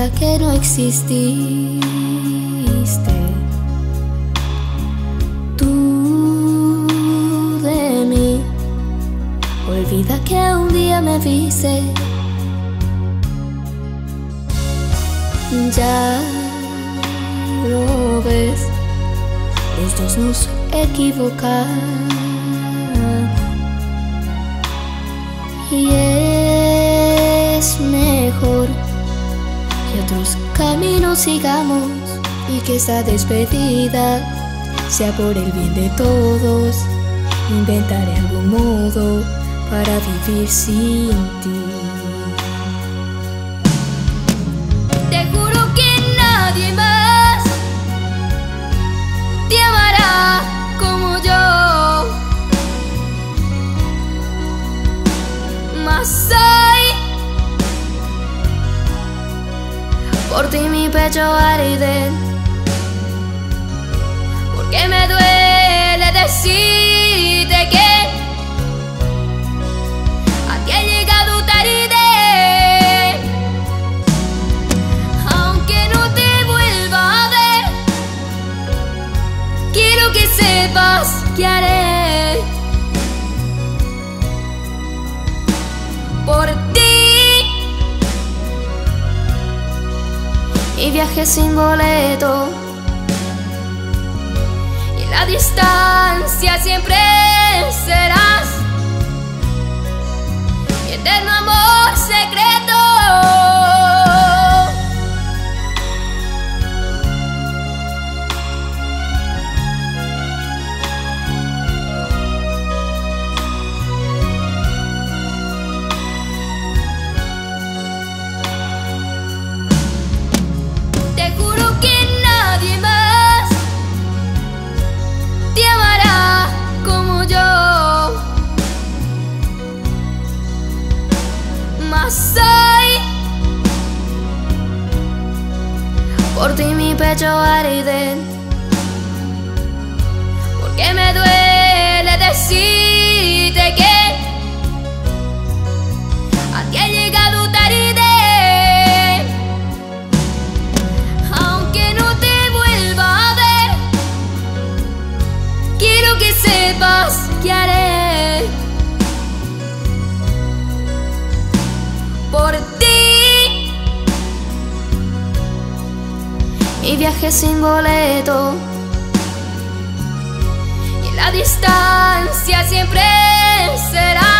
Olvida que no exististe. Tú de mí. Olvida que un día me viste. Ya lo ves, los dos nos equivocamos. Y es mejor que otros caminos sigamos y que esta despedida sea por el bien de todos. Inventaré algún modo para vivir sin ti. Te juro que nadie más te amará como yo. Mas hoy por ti mi pecho arde, porque me duele decirte que a ti he llegado tarde. Aunque no te vuelva a ver, quiero que sepas que haré por ti. Y viaje sin boleto, y en la distancia siempre serás mi eterno amor secreto. Te juro que nadie más te amará como yo. Mas hoy por ti mi pecho arde, porque me duele decirte que a ti he llegado tarde. Aunque no te vuelva a ver, quiero que sepas que haré por ti. Mi viaje sin boleto, y en la distancia siempre será